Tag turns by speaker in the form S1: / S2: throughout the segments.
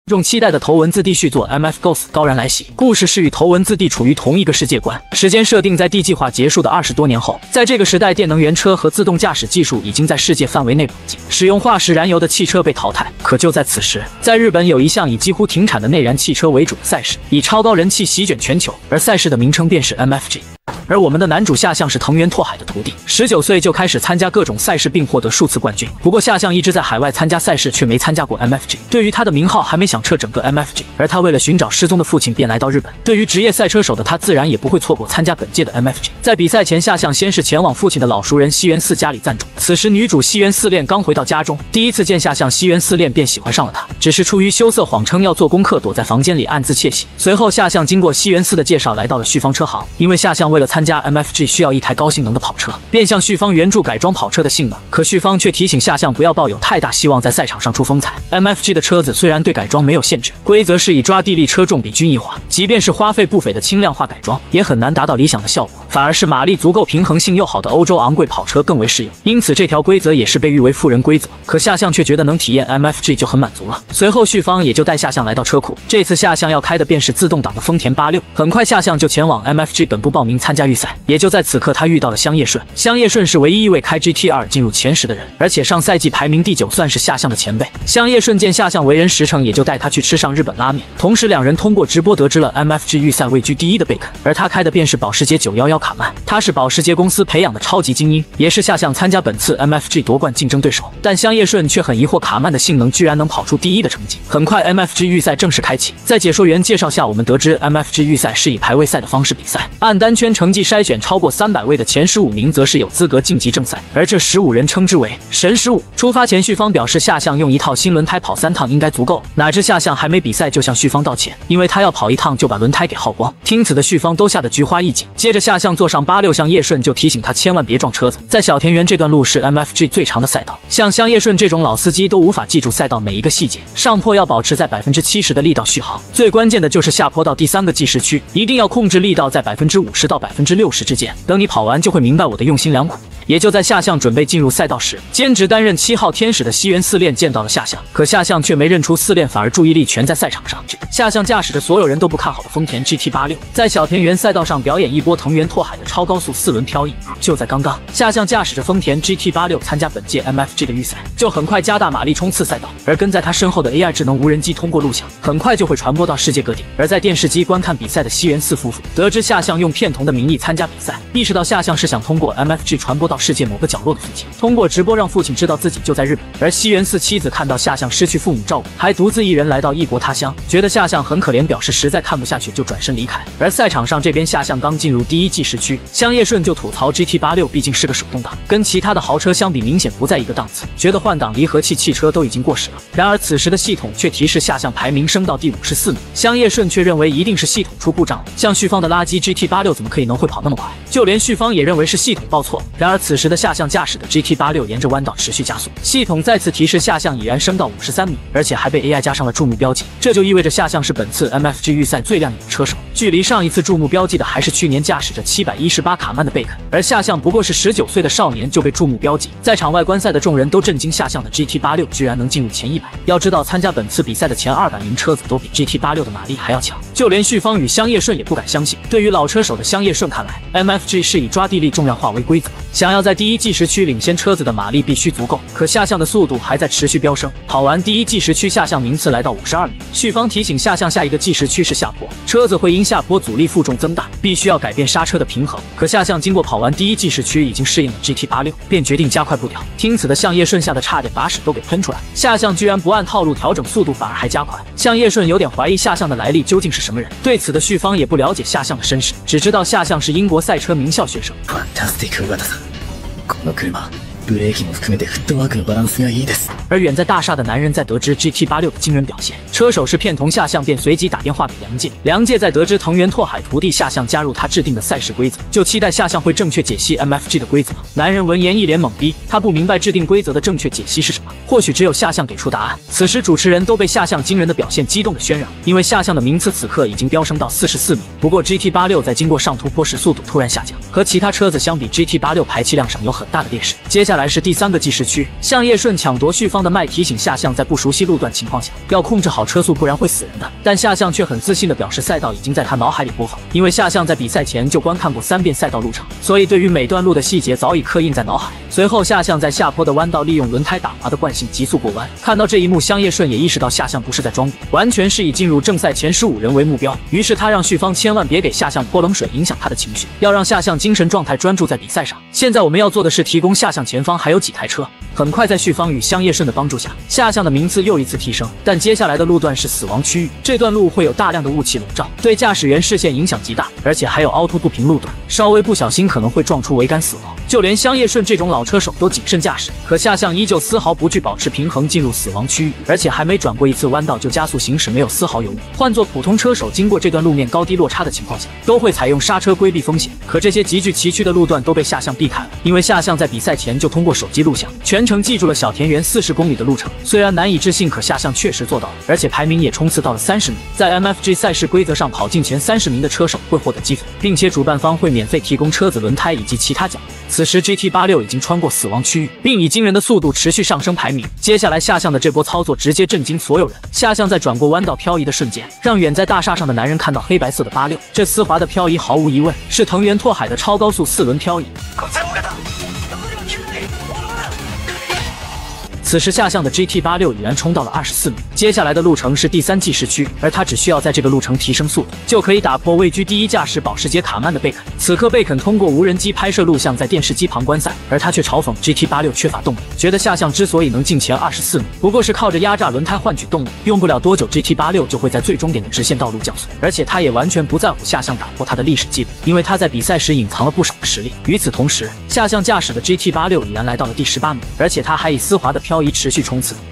S1: 众期待的头文字 D 续作 MF Ghost 高燃来袭。故事是与头文字 D 处于同一个世界观，时间设定在 D 计划结束的20多年后。在这个时代，电能源车和自动驾驶技术已经在世界范围内普及，使用化石燃油的汽车被淘汰。可就在此时，在日本有一项以几乎停产的内燃汽车为主的赛事，以超高人气席卷全球，而赛事的名称便是 MFG。而我们的男主夏相是藤原拓海的徒弟，19岁就开始参加各种赛事，并获得数次冠军。不过夏相一直在海外参加赛事，却没参加过 MFG。对于他的名号还没响彻整个 MFG， 而他为了寻找失踪的父亲，便来到日本。对于职业赛车手的他，自然也不会错过参加本届的 MFG。在比赛前，夏相先是前往父亲的老熟人西园寺家里暂住。此时女主西园寺恋刚回到家中，第一次见夏相，西园寺恋便喜欢上了他，只是出于羞涩，谎称要做功课，躲在房间里暗自窃喜。随后夏相经过西园寺的介绍，来到了旭方车行，因为夏相为了参加 MFG 需要一台高性能的跑车，便向旭方援助改装跑车的性能。可旭方却提醒夏相不要抱有太大希望在赛场上出风采。MFG 的车子虽然对改装没有限制，规则是以抓地力车重比均一化，即便是花费不菲的轻量化改装，也很难达到理想的效果，反而是马力足够、平衡性又好的欧洲昂贵跑车更为适用。因此这条规则也是被誉为富人规则。可夏相却觉得能体验 MFG 就很满足了。随后旭方也就带夏相来到车库，这次夏相要开的便是自动挡的丰田86。很快夏相就前往 MFG 本部报名参加预赛。也就在此刻，他遇到了香叶顺。香叶顺是唯一一位开 GT2 进入前10的人，而且上赛季排名第9，算是夏相的前辈。香叶顺见夏相为人实诚，也就带他去吃上日本拉面。同时两人通过直播得知了 MFG 预赛位居第1的贝肯，而他开的便是保时捷911卡曼。他是保时捷公司培养的超级精英，也是夏相参加本次 MFG 夺冠竞争对手。但香叶顺却很疑惑卡曼的性能居然能跑出第1的成绩。很快 MFG 预赛正式开启，在解说员介绍下，我们得知 MFG 预赛是以排位赛的方式比赛，按单圈成绩筛选超过300位的前15名则是有资格晋级正赛，而这15人称之为神15。出发前旭方表示夏相用1套新轮胎跑3趟应该足够，哪知夏相还没比赛就向旭方道歉，因为他要跑1趟就把轮胎给耗光。听此的旭方都吓得菊花一紧。接着夏相坐上86，向叶顺就提醒他千万别撞车子。在小田园这段路是 MFG 最长的赛道，像香叶顺这种老司机都无法记住赛道每一个细节。上坡要保持在70%的力道续航，最关键的就是下坡到第3个计时区，一定要控制力道在50%到60%之间。等你跑完就会明白我的用心良苦。也就在夏相准备进入赛道时，兼职担任7号天使的西园四恋见到了夏相，可夏相却没认出四恋，反而注意力全在赛场上。夏相驾驶着所有人都不看好的丰田 GT86，在小田园赛道上表演一波藤原拓海的超高速4轮漂移。就在刚刚，夏相驾驶着丰田 GT86 参加本届 MFG 的预赛，就很快加大马力冲刺赛道，而跟在他身后的 AI 智能无人机通过录像，很快就会传播到世界各地。而在电视机观看比赛的西园四夫妇得知夏相用骗童的名义参加比赛，意识到夏相是想通过 MFG 传播到世界某个角落的父亲，通过直播让父亲知道自己就在日本。而西园四妻子看到夏相失去父母照顾，还独自一人来到异国他乡，觉得夏相很可怜，表示实在看不下去就转身离开。而赛场上这边，夏相刚进入第1计时区，香叶顺就吐槽 GT86 毕竟是个手动挡，跟其他的豪车相比明显不在一个档次，觉得换挡离合器汽车都已经过时了。然而此时的系统却提示夏相排名升到第54名，香叶顺却认为一定是系统出故障了，像旭方的垃圾 GT86 怎么可以会跑那么快？就连旭方也认为是系统报错。然而此时的夏相驾驶的 GT86 沿着弯道持续加速，系统再次提示夏相已然升到53名，而且还被 AI 加上了注目标记，这就意味着夏相是本次 MFG 预赛最亮眼的车手。距离上一次注目标记的还是去年驾驶着718卡曼的贝肯，而夏相不过是19岁的少年就被注目标记。在场外观赛的众人都震惊夏相的 GT86 居然能进入前100。要知道参加本次比赛的前200名车子都比 GT86 的马力还要强，就连旭方与香叶顺也不敢相信。对于老车手的香叶顺看来， MFG 是以抓地力重量化为规则，想要在第1计时区领先车子的马力必须足够。可夏相的速度还在持续飙升，跑完第1计时区，夏相名次来到52名。旭方提醒夏相下一个计时区是下坡，车子会因下坡阻力负重增大，必须要改变刹车的平衡。可夏相经过跑完第1计时区已经适应了 GT86， 便决定加快步调。听此的相叶顺吓得差点把屎都给喷出来，夏相居然不按套路调整速度，反而还加快。相叶顺有点怀疑夏相的来历究竟是什么人。对此的旭方也不了解夏相的身世，只知道夏相是英国赛车名校学生。ブレーキも含めてフットワークのバランスがいいです。而远在大厦的男人在得知 GT86 的惊人表现，车手是骗童夏相，便随即打电话给梁介。梁介在得知藤原拓海徒弟夏相加入他制定的赛事规则，就期待夏相会正确解析 MFG 的规则。男人闻言一脸懵逼，他不明白制定规则的正确解析是什么，或许只有夏相给出答案。此时主持人都被夏相惊人的表现激动的喧嚷，因为夏相的名次此刻已经飙升到44名。不过 GT86 在经过上突坡时速度突然下降，和其他车子相比 GT86 排气量上有很大的劣势。 接下来是第3个计时区，向叶顺抢夺旭方的麦，提醒夏向在不熟悉路段情况下要控制好车速，不然会死人的。但夏向却很自信地表示，赛道已经在他脑海里播放，因为夏向在比赛前就观看过3遍赛道路程，所以对于每段路的细节早已刻印在脑海。随后夏向在下坡的弯道利用轮胎打滑的惯性急速过弯，看到这一幕，向叶顺也意识到夏向不是在装逼，完全是以进入正赛前15人为目标。于是他让旭方千万别给夏向泼冷水，影响他的情绪，要让夏向精神状态专注在比赛上。现在我们要做的是提供夏向前方还有几台车。很快在旭方与向叶顺的帮助下，夏向的名次又一次提升。但接下来的路段是死亡区域，这段路会有大量的雾气笼罩，对驾驶员视线影响极大，而且还有凹凸不平路段，稍微不小心可能会撞出桅杆死亡。就连向叶顺这种老车手都谨慎驾驶，可夏向依旧丝毫不惧，保持平衡进入死亡区域，而且还没转过一次弯道就加速行驶，没有丝毫犹豫。换做普通车手，经过这段路面高低落差的情况下，都会采用刹车规避风险。可这些极具崎岖的路段都被夏向避开了，因为夏向在比赛前就通过手机录像全程记住了小田园40公里的路程。虽然难以置信，可夏向确实做到了，而且排名也冲刺到了30名。在 MFG 赛事规则上，跑进前30名的车手会获得积分，并且主办方会免费提供车子、轮胎以及其他奖励。此时 GT86 已经穿过死亡区域，并以惊人的速度持续上升排名。接下来夏向的这波操作直接震惊所有人。夏向在转过弯道漂移的瞬间，让远在大厦上的男人看到黑白色的86，这丝滑的漂移毫无疑问是藤原拓海的超高速4轮漂移。此时夏向的 GT86 已然冲到了24名，接下来的路程是第3计时区，而他只需要在这个路程提升速度，就可以打破位居第1驾驶保时捷卡曼的贝肯。此刻贝肯通过无人机拍摄录像在电视机旁观赛，而他却嘲讽 GT86 缺乏动力，觉得夏向之所以能进前24名，不过是靠着压榨轮胎换取动力，用不了多久 GT86 就会在最终点的直线道路降速。而且他也完全不在乎夏向打破他的历史记录，因为他在比赛时隐藏了不少的实力。与此同时，夏向驾驶的 GT86 已然来到了第18名，而且他还以丝滑的漂移持续冲刺。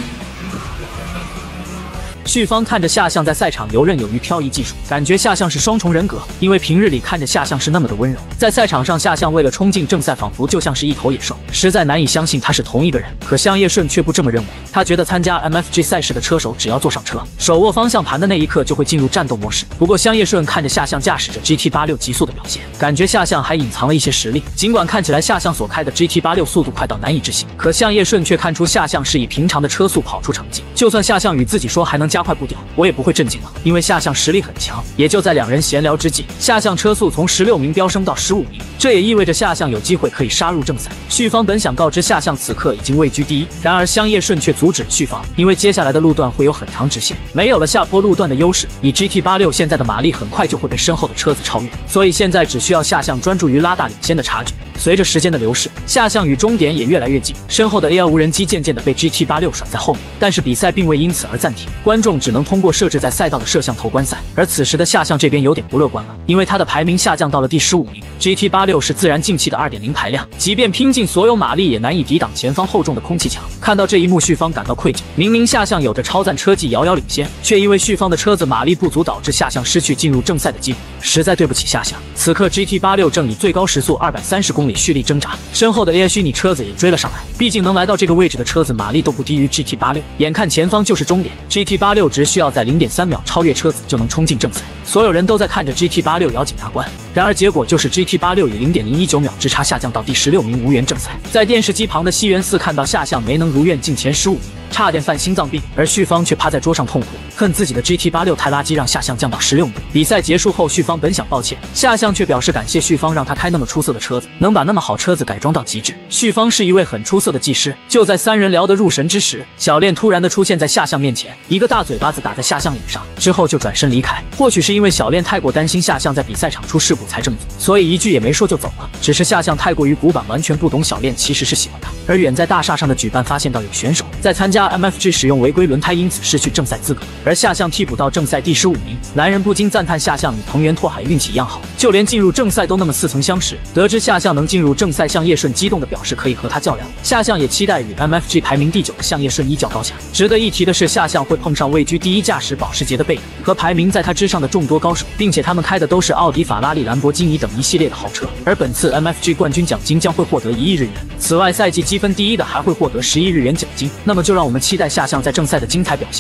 S1: 旭方看着夏向在赛场游刃有余漂移技术，感觉夏向是双重人格，因为平日里看着夏向是那么的温柔，在赛场上夏向为了冲进正赛仿佛就像是一头野兽，实在难以相信他是同一个人。可向叶顺却不这么认为，他觉得参加 MFG 赛事的车手只要坐上车，手握方向盘的那一刻就会进入战斗模式。不过向叶顺看着夏向驾驶着 GT86 极速的表现，感觉夏向还隐藏了一些实力。尽管看起来夏向所开的 GT86 速度快到难以置信，可向叶顺却看出夏向是以平常的车速跑出成绩。就算夏向与自己说还能加快步调，我也不会震惊了，因为夏向实力很强。也就在2人闲聊之际，夏向车速从16名飙升到15名，这也意味着夏向有机会可以杀入正赛。旭方本想告知夏向此刻已经位居第1，然而香叶顺却阻止了旭方，因为接下来的路段会有很长直线，没有了下坡路段的优势，以 GT86 现在的马力很快就会被身后的车子超越，所以现在只需要夏向专注于拉大领先的差距。随着时间的流逝，夏向与终点也越来越近，身后的 AR 无人机渐渐的被 GT86 甩在后面，但是比赛并未因此而暂停，观众只能通过设置在赛道的摄像头观赛。而此时的夏向这边有点不乐观了，因为他的排名下降到了第15名。GT86 是自然进气的 2.0 排量，即便拼尽所有马力也难以抵挡前方厚重的空气墙。看到这一幕，旭方感到愧疚，明明夏向有着超赞车技遥遥领先，却因为旭方的车子马力不足导致夏向失去进入正赛的机会，实在对不起夏向。此刻 GT86 正以最高时速230公里蓄力挣扎，身后的 AI 虚拟车子也追了上来，毕竟能来到这个位置的车子马力都不低于 GT86， 眼看前方就是终点， GT86 只需要在 0.3 秒超越车子就能冲进正赛。所有人都在看着 GT86 咬紧牙关，然而结果就是 GT86 以 0.019 秒之差下降到第16名，无缘正赛。在电视机旁的西园寺看到夏向没能如愿进前15名，差点犯心脏病，而旭方却趴在桌上痛哭，恨自己的 GT86 太垃圾，让夏向降到16名。比赛结束后，旭方本想抱歉，夏向却表示感谢旭方让他开那么出色的车子，能把那么好车子改装到极致。旭方是一位很出色的技师。就在3人聊得入神之时，小练突然的出现在夏向面前，一个大嘴巴子打在夏向脸上，之后就转身离开。或许是因为小练太过担心夏向在比赛场出事故才这么做，所以一句也没说就走了。只是夏向太过于古板，完全不懂小练其实是喜欢他。而远在大厦上的举办发现到有选手在参加 MFG 使用违规轮胎，因此失去正赛资格，而夏向替补到正赛第15名。男人不禁赞叹夏向与藤原拓海运气一样好，就连进入正赛都那么似曾相识。得知夏向能进入正赛，向叶顺激动地表示可以和他较量。夏向也期待与 MFG 排名第9的向叶顺一较高下。值得一提的是，夏向会碰上位居第1驾驶保时捷的贝肯和排名在他之上的众多高手，并且他们开的都是奥迪、法拉利、兰博基尼等一系列的豪车。而本次 MFG 冠军奖金将会获得1亿日元，此外赛季积分第1的还会获得11亿日元奖金。那么就让我们期待夏向在正赛的精彩表现吧。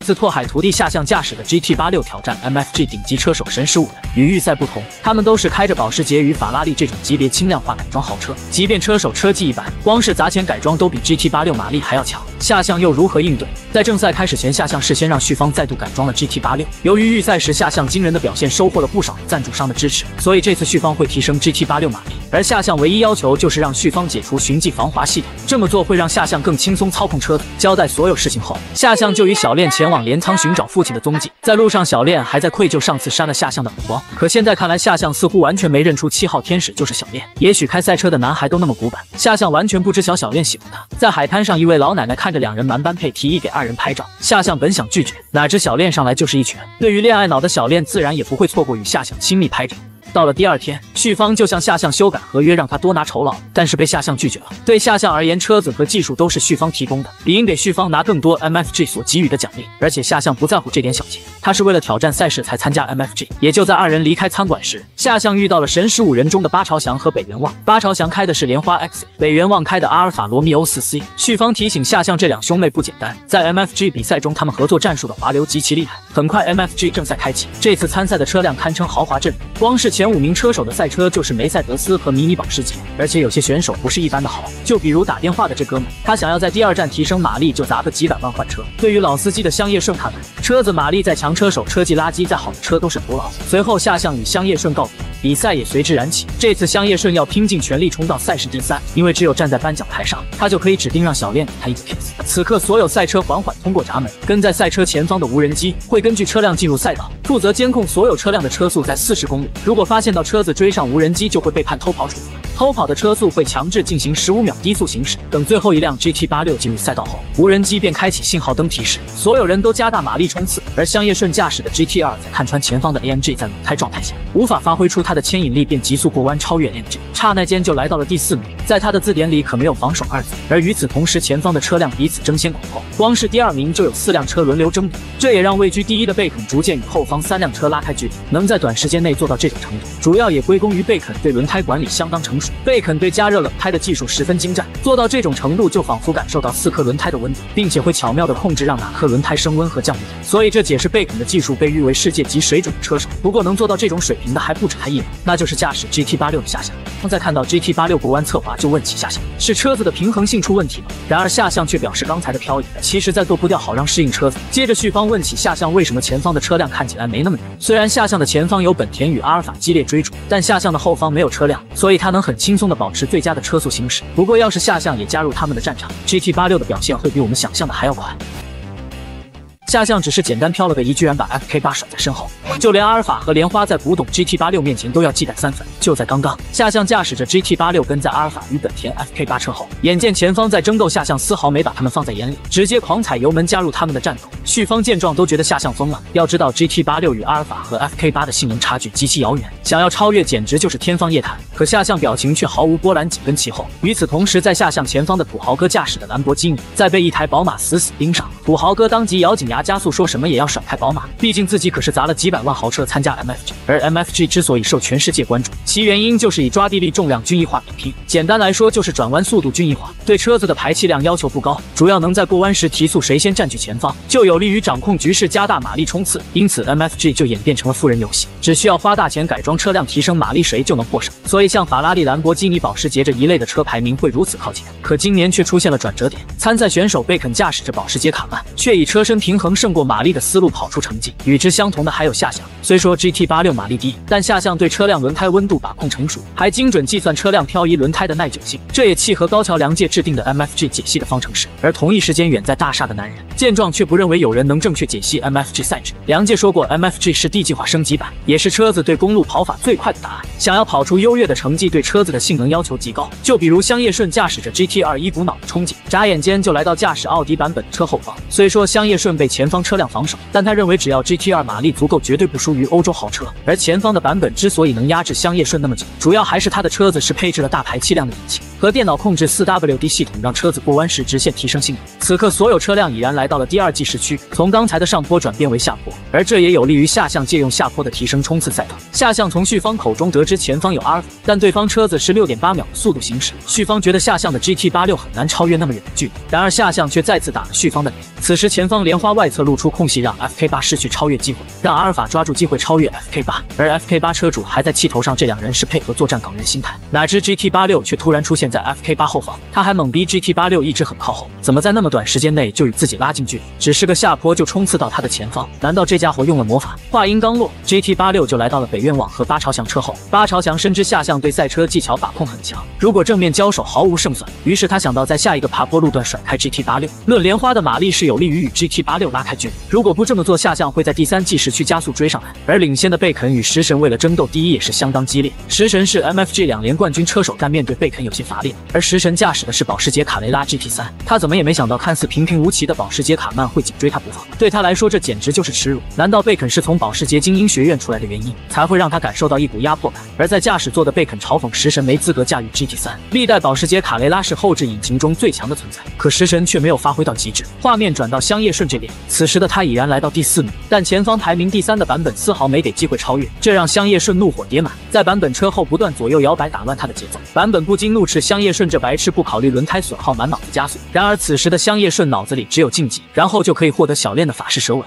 S1: 自拓海徒弟夏象驾驶的 GT86挑战 MFG 顶级车手神15人，与预赛不同，他们都是开着保时捷与法拉利这种级别轻量化改装豪车，即便车手车技一般，光是砸钱改装都比 GT86 马力还要强。夏象又如何应对？在正赛开始前，夏象事先让旭方再度改装了 GT86。由于预赛时夏象惊人的表现收获了不少赞助商的支持，所以这次旭方会提升 GT86 马力。而夏象唯一要求就是让旭方解除循迹防滑系统，这么做会让夏象更轻松操控车子。交代所有事情后，夏象就与小练前往镰仓寻找父亲的踪迹。在路上，小练还在愧疚上次扇了夏象的耳光，可现在看来，夏象似乎完全没认出7号天使就是小练。也许开赛车的男孩都那么古板，夏象完全不知晓小练喜欢他。在海滩上，一位老奶奶看着两人蛮般配，提议给2人拍照。夏象本想拒绝，哪知小练上来就是一拳。对于恋爱脑的小练，自然也不会错过与夏象亲密拍照。到了第2天，旭方就向夏象修改合约，让他多拿酬劳，但是被夏象拒绝了。对夏象而言，车子和技术都是旭方提供的，理应给旭方拿更多 MFG 所给予的奖励。而且夏象不在乎这点小钱，他是为了挑战赛事才参加 MFG。也就在2人离开餐馆时，夏象遇到了神15人中的八朝翔和北原望。八朝翔开的是莲花 X， 北原望开的阿尔法罗密欧 4C。旭方提醒夏象，这两兄妹不简单，在 MFG 比赛中，他们合作战术的滑流极其厉害。很快 MFG 正赛开启，这次参赛的车辆堪称豪华阵容，光是前5名车手的赛车就是梅赛德斯和迷你保时捷，而且有些选手不是一般的好，就比如打电话的这哥们，他想要在第2站提升马力，就砸个几百万换车。对于老司机的香叶顺看来，车子马力再强，车手车技垃圾，再好的车都是徒劳。随后夏象与香叶顺告别，比赛也随之燃起。这次香叶顺要拼尽全力冲到赛事第3，因为只有站在颁奖台上，他就可以指定让小练给他一个 kiss。此刻所有赛车缓缓通过闸门，跟在赛车前方的无人机会根据车辆进入赛道，负责监控所有车辆的车速在40公里。如果发现到车子追上无人机，就会被判偷跑处罚。偷跑的车速会强制进行15秒低速行驶。等最后一辆 GT86 进入赛道后，无人机便开启信号灯提示，所有人都加大马力冲刺。而香叶顺驾驶的 GT2 在看穿前方的 AMG 在轮胎状态下无法发挥出它的牵引力，便急速过弯超越 AMG， 刹那间就来到了第4名。在他的字典里可没有防守2字。而与此同时，前方的车辆彼此争先恐后，光是第2名就有4辆车轮流争夺，这也让位居第1的贝肯逐渐与后方3辆车拉开距离。能在短时间内做到这种程度，主要也归功于贝肯对轮胎管理相当成熟。贝肯对加热冷胎的技术十分精湛，做到这种程度就仿佛感受到4颗轮胎的温度，并且会巧妙地控制让哪颗轮胎升温和降温。所以这解释贝肯的技术被誉为世界级水准的车手。不过能做到这种水平的还不止他一人，那就是驾驶 GT86 的夏象。当在看到 GT86 过弯侧滑，就问起夏象是车子的平衡性出问题吗？然而夏象却表示刚才的漂移其实在做不掉好让适应车子。接着旭方问起夏象为什么前方的车辆看起来没那么远。虽然夏象的前方有本田与阿尔法激烈追逐，但夏象的后方没有车辆，所以他能很轻松地保持最佳的车速行驶。不过要是夏象也加入他们的战场， GT86 的表现会比我们想象的还要快。夏象只是简单飘了个移，居然把 FK8 甩在身后，就连阿尔法和莲花在古董 GT86 面前都要忌惮3分。就在刚刚，夏象驾驶着 GT86 跟在阿尔法与本田 FK8 车后，眼见前方在争斗，夏象丝毫没把他们放在眼里，直接狂踩油门加入他们的战斗。旭方见状都觉得夏象疯了，要知道 GT86 与阿尔法和 FK8 的性能差距极其遥远，想要超越简直就是天方夜谭。可夏象表情却毫无波澜，紧跟其后。与此同时，在夏象前方的土豪哥驾驶的兰博基尼在被一台宝马死死盯上，土豪哥当即咬紧牙加速，说什么也要甩开宝马，毕竟自己可是砸了几百万豪车参加 MFG。 而 MFG 之所以受全世界关注，其原因就是以抓地力、重量均一化比拼，简单来说就是转弯速度均一化，对车子的排气量要求不高，主要能在过弯时提速，谁先占据前方就有利于掌控局势，加大马力冲刺。因此 MFG 就演变成了富人游戏，只需要花大钱改装车辆提升马力，谁就能获胜。所以像法拉利、兰博基尼、保时捷这一类的车排名会如此靠前。可今年却出现了转折点，参赛选手贝肯驾驶着保时捷卡曼，却以车身平衡胜过马力的思路跑出成绩。与之相同的还有夏象，虽说 GT86 马力低，但夏象对车辆轮胎温度把控成熟，还精准计算车辆漂移轮胎的耐久性，这也契合高桥良介制定的 MFG 解析的方程式。而同一时间，远在大厦的男人见状却不认为有人能正确解析 MFG 赛制。良介说过 MFG 是 D 计划升级版，也是车子对公路跑法最快的答案。想要跑出优越的成绩，对车子的性能要求极高。就比如香叶顺驾驶着 GT2 一股脑的冲劲，眨眼间就来到驾驶奥迪版本的车后方。虽说香叶顺被前方车辆防守，但他认为只要 GT2 马力足够，绝对不输于欧洲豪车。而前方的版本之所以能压制香叶顺那么久，主要还是他的车子是配置了大排气量的引擎， 和电脑控制 4WD 系统让车子过弯时直线提升性能。此刻所有车辆已然来到了第二计时区，从刚才的上坡转变为下坡，而这也有利于下项借用下坡的提升冲刺赛道。下项从旭方口中得知前方有阿尔法，但对方车子是 6.8秒的速度行驶，旭方觉得下项的 GT86 很难超越那么远的距离，然而下项却再次打了旭方的脸。此时前方莲花外侧露出空隙，让 FK8 失去超越机会，让阿尔法抓住机会超越 FK8， 而 FK8 车主还在气头上，这两人是配合作战港人心态，哪知 GT86 却突然出现在 FK8 后方，他还猛逼 GT86 一直很靠后，怎么在那么短时间内就与自己拉近距离？只是个下坡就冲刺到他的前方，难道这家伙用了魔法？话音刚落 ，GT86 就来到了北愿望和八朝翔车后。八朝翔深知下项对赛车技巧把控很强，如果正面交手毫无胜算，于是他想到在下一个爬坡路段甩开 GT86。论莲花的马力是有利于与 GT86 拉开距离，如果不这么做，下项会在第三计时区加速追上来。而领先的贝肯与食神为了争斗第一也是相当激烈。食神是 MFG 2连冠军车手，但面对贝肯有些乏力，而食神驾驶的是保时捷卡雷拉 GT3，他怎么也没想到看似平平无奇的保时捷卡曼会紧追他不放，对他来说这简直就是耻辱。难道贝肯是从保时捷精英学院出来的原因，才会让他感受到一股压迫感？而在驾驶座的贝肯嘲讽食神没资格驾驭 GT3，历代保时捷卡雷拉是后置引擎中最强的存在，可食神却没有发挥到极致。画面转到香叶顺这边，此时的他已然来到第4名，但前方排名第3的版本丝毫没给机会超越，这让香叶顺怒火叠满，在版本车后不断左右摇摆，打乱他的节奏。版本不禁怒斥香叶顺这白痴不考虑轮胎损耗，满脑子加速。然而此时的香叶顺脑子里只有晋级，然后就可以获得小练的法式舌吻。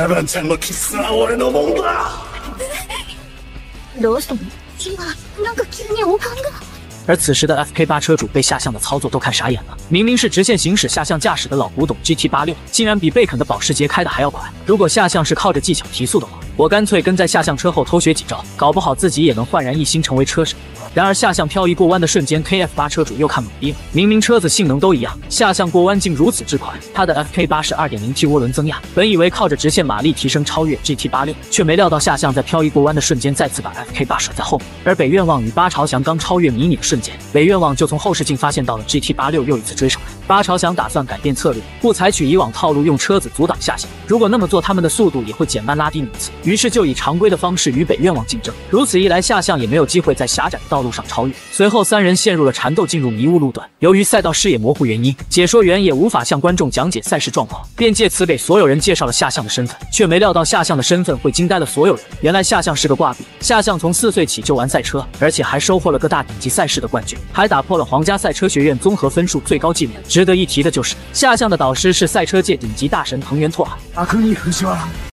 S1: 而此时的 FK8 车主被下项的操作都看傻眼了，明明是直线行驶下项驾驶的老古董 GT86， 竟然比贝肯的保时捷开的还要快。如果下项是靠着技巧提速的话，我干脆跟在下项车后偷学几招，搞不好自己也能焕然一新成为车神。然而下项漂移过弯的瞬间 ，KF8 车主又看懵逼了。明明车子性能都一样，下项过弯竟如此之快。他的 FK8 是 2.0T 涡轮增压，本以为靠着直线马力提升超越 GT86， 却没料到下项在漂移过弯的瞬间再次把 FK8 甩在后面。而北愿望与八朝翔刚超越迷你的瞬间，北愿望就从后视镜发现到了 GT86 又一次追上来。八朝翔打算改变策略，不采取以往套路用车子阻挡下项，如果那么做，他们的速度也会减慢拉低名次。于是就以常规的方式与北愿望竞争，如此一来，下项也没有机会在狭窄的道路上超越。随后三人陷入了缠斗，进入迷雾路段。由于赛道视野模糊原因，解说员也无法向观众讲解赛事状况，便借此给所有人介绍了下项的身份，却没料到下项的身份会惊呆了所有人。原来下项是个挂壁，下项从4岁起就玩赛车，而且还收获了各大顶级赛事的冠军，还打破了皇家赛车学院综合分数最高纪录。值得一提的就是，下项的导师是赛车界顶级大神藤原拓海。